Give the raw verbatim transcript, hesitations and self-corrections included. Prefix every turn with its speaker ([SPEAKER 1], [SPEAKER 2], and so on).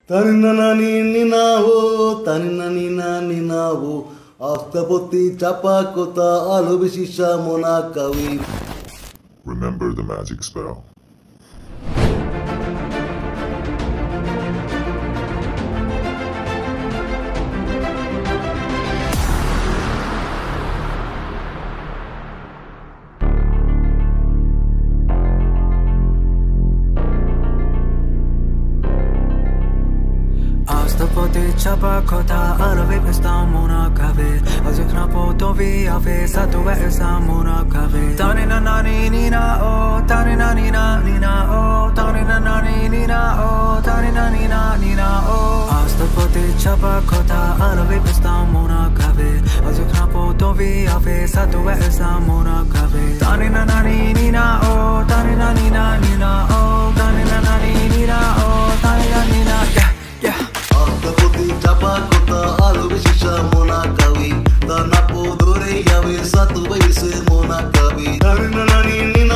[SPEAKER 1] Tanina ninao, tanina nina ninao, astapoti chapakota alubishisha monakawi.
[SPEAKER 2] Remember the magic spell.
[SPEAKER 3] Astapoti chapakota alavi pestamuna kave Azukna poto via ve satue esamuna kave Tanina nani nina o tanina nina nina o tanina nani nina o tanina nina nina o Astapoti chapakota alavi pestamuna kave Azukna poto via ve satue esamuna kave Tanina nani nina o tanina nina nina o tanina nani nina o tanina nina yeah yeah
[SPEAKER 1] Astapoti chapakota alubishisha monakawi. Tanapo dore yave satue ise monakawi. Tanina nani nina